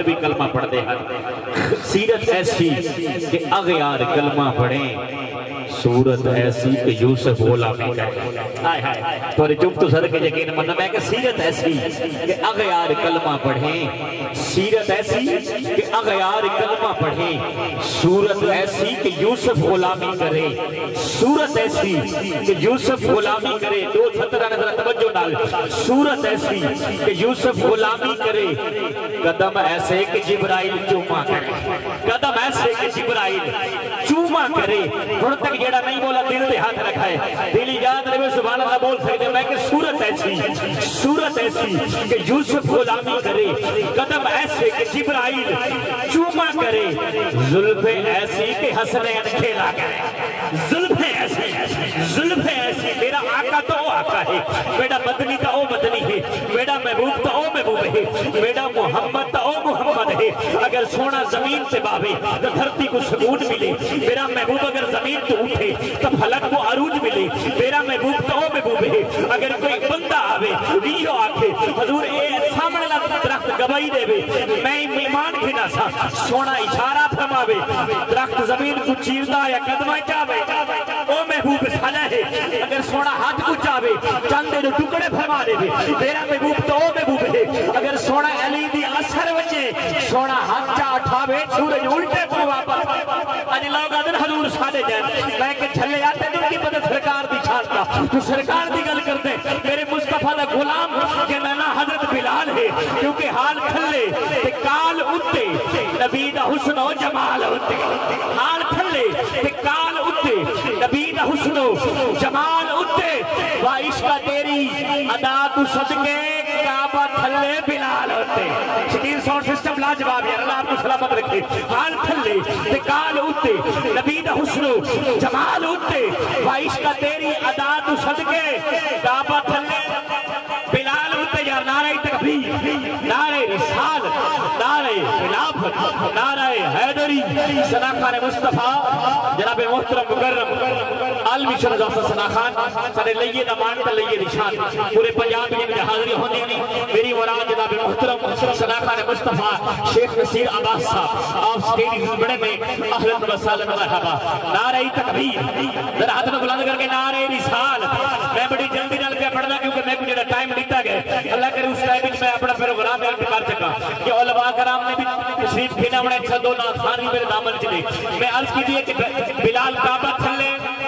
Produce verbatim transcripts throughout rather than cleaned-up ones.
بھی کلمہ پڑھ دے ہیں سیرت ایسی کہ اغیار کلمہ پڑھیں صورت ایسی کہ یوسف غلامی کہیں آئے آئے تو چپ تو سر کے یقین مطلب ہے کہ سیرت ایسی کہ اغیار کلمہ پڑھیں سیرت ایسی کہ اغیار کلمہ پڑھیں صورت ایسی کہ یوسف غلامی کرے صورت ایسی کہ یوسف غلامی کرے دو سترہ نظر توجہ نال صورت ایسی کہ یوسف غلامی کرے قدم ایسے کہ جبرائیل چوما کرے قدم ایسے کہ جبرائیل چوما کرے تھوڑا تک جیڑا نہیں بولا دل دے ہاتھ رکھا ہے دلی یاد رہے سبحان اللہ بول سکتے میں کہ صورت ایسی صورت ایسی کہ یوسف غلامی کرے قدم ایسے کہ جبرائیل چوما کرے زلفیں ایسی کہ حسنین کھیلا کرے زلفیں ایسی زلفیں ایسی میرا آقا تو وہ آقا ہے میرا مدنی تا وہ مدنی ہے میرا محبوب تا وہ محبوب ہے میرا محمد تا وہ محمد ہے اگر سونا زمین سے باوے تو دھرتی کو سکون ملے میرا محبوب اگر زمین تو اٹھے تو فلک کو عروج ملے میرا محبوب تو وہ محبوب ہے اگر کوئی بندہ آوے یہ آکھے حضور اے سامنے لگتا درخت گواہی دے بے میں ایمان کھنا سا سونا اشارہ فرماوے درخت زمین کو چیردہ یا قدمہ چاوے وہ محبوب سالہ ہے اگر سونا ہاتھ کو چاوے چاندے دو ٹکڑے فرما دے بے میرا محبوب تو وہ محبوب ہے اگر سونا علی دی اثر وچے سونا ہاتھ چاہ اٹھاوے سورج الٹے کو واپس آج لوگ آدھر حضور سالے جائیں میں کہ چھلے آتے دن کی پتہ سرکار دی چھانتا تو سرکار دی گل کرتے میرے مصطفیٰ دا غلام کہ نانا حضرت بلال ہے کیونکہ حال کھلے تے کال اتے نبی دا حسن و جمال اتے حال کھلے تے کال اتے نبی دا حسن و جمال اتے وا عشقہ تیری ادا تو صدقے کعبہ تھلے بلال ہوتے شکیر ساؤنڈ سسٹم لا جواب ہے اللہ آپ کو سلامت رکھے حال تھلے تے کال اتے نبی دا حسن و جمال اتے وا عشقہ تیری ادا تو صدقے کعبہ تھلے بلال ہوتے یا نعرہ تکبیر نعرہ رسال نعرہ خلافت نعرہ حیدری سناخان مصطفیٰ جناب محترم مکرم عالمی شرزاف سناخان سارے لئیے دمان تا لئیے نشان پورے پنجاب میں مجھے حاضری ہونے نہیں میری مراد جناب محترم سناخان مصطفیٰ شیخ نصیر عباس صاحب آپ سٹیڈی بڑے میں اہلن و سالن مرحبا نعرہ تکبیر در ہاتھ میں بلند کر کے نعرہ رسال میں بڑی جلدی نال پہ پڑھنا کیونکہ میں کچھ ٹائم لیتا گئے اللہ کرے اس ٹائم میں اپنا پروگرام میں انتقال چکا کہ علماء کرام نے بھی تشریف کھینا بڑا اچھا دو ناخانی میرے دامن چلے میں عرض کیجئے کہ بلال کعبہ تھلے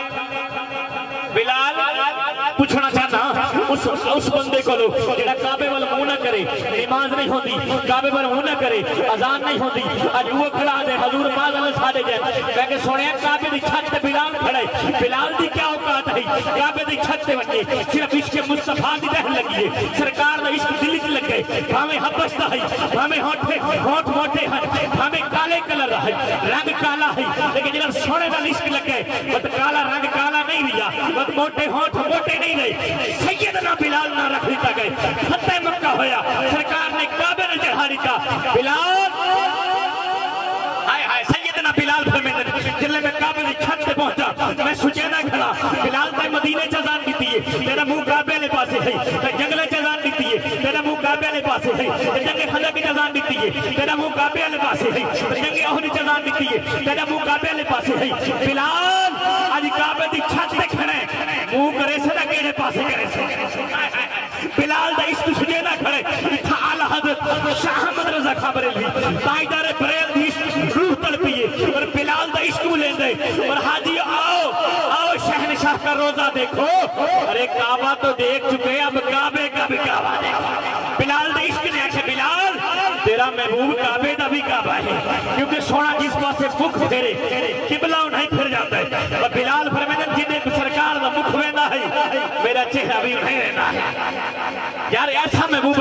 بلال پوچھنا چاہنا اس اس بندے کو لو جڑا کعبے والا منہ نہ کرے نماز نہیں ہوتی کعبے والا منہ نہ کرے اذان نہیں ہوتی اج وہ کھڑا دے حضور باز اللہ ساڈے جائے میں کہ سونے کعبے دی چھت تے بلال کھڑا ہے بلال دی کیا اوقات ہے کعبے دی چھت تے وٹے صرف عشق مصطفیٰ دی دہن لگی ہے سرکار دا عشق دل وچ لگے بھاویں حبش دا ہے بھاویں ہونٹ ہونٹ موٹے ہیں بھاویں کالے کلر دا ہے رنگ کالا ہے لیکن جب سونے دا عشق لگے بت کالا رنگ کالا نہیں رہیا بت موٹے ہونٹ موٹے نہیں رہے سیدنا بلال نہ رکھ لیتا گئے فتح مکہ ہویا سرکار نے کعبے نے چڑھا لیتا بلال آئے آئے سیدنا بلال فرمیدن جلے میں کعبے نے چھت سے پہنچا میں سجیدہ کھڑا بلال تے مدینے چزان دیتی ہے تیرا منہ کعبے لے پاسے ہے جنگلے چزان دیتی ہے تیرا منہ کعبے لے پاسے ہے جنگے خندق کی چزان دیتی ہے تیرا منہ کعبے لے پاسے ہے جنگے احد چزان دیتی ہے تیرا منہ کعبے لے پاسے ہے بلال آج کعبے دی چھت تے کھڑے منہ کرے سے نہ کیڑے پاسے کرے سے بلال دا عشق سجیدہ کھڑے اتھا آلہ حضرت شاہ احمد رضا خبریلی تائیدار بریل دی عشق روح تڑپیے اور بلال دا عشق لے دے اور حاجی آؤ آؤ شہنشاہ کا روزہ دیکھو ارے کعبہ تو دیکھ چکے اب کعبے کا بھی کعبہ دیکھو بلال دا عشق نے آکھے بلال تیرا محبوب کعبے دا بھی کعبہ ہے کیونکہ سونا جس پاسے بک پھیرے کہ